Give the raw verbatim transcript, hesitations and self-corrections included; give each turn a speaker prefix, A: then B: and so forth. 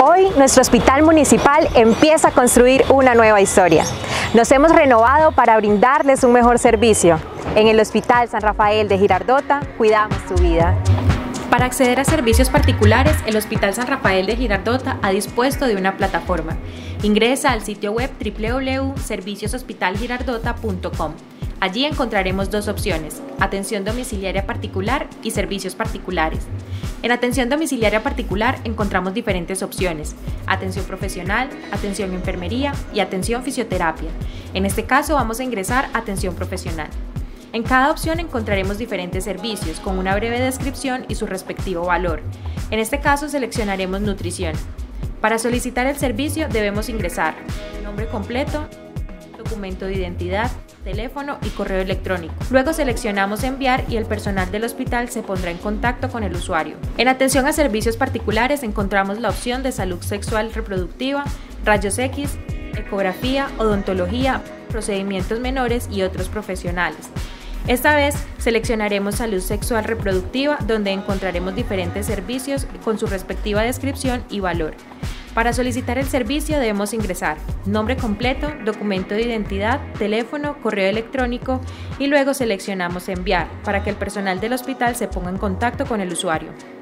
A: Hoy nuestro hospital municipal empieza a construir una nueva historia. Nos hemos renovado para brindarles un mejor servicio. En el Hospital San Rafael de Girardota cuidamos tu vida.
B: Para acceder a servicios particulares, el Hospital San Rafael de Girardota ha dispuesto de una plataforma. Ingresa al sitio web doble u doble u doble u punto servicios hospital girardota punto com. Allí encontraremos dos opciones: atención domiciliaria particular y servicios particulares. En atención domiciliaria particular encontramos diferentes opciones: atención profesional, atención enfermería y atención fisioterapia. En este caso vamos a ingresar a atención profesional. En cada opción encontraremos diferentes servicios con una breve descripción y su respectivo valor. En este caso seleccionaremos nutrición. Para solicitar el servicio debemos ingresar nombre completo, documento de identidad, teléfono y correo electrónico. Luego seleccionamos enviar y el personal del hospital se pondrá en contacto con el usuario. En atención a servicios particulares encontramos la opción de salud sexual reproductiva, rayos X, ecografía, odontología, procedimientos menores y otros profesionales. Esta vez seleccionaremos salud sexual reproductiva, donde encontraremos diferentes servicios con su respectiva descripción y valor. Para solicitar el servicio debemos ingresar nombre completo, documento de identidad, teléfono, correo electrónico y luego seleccionamos enviar para que el personal del hospital se ponga en contacto con el usuario.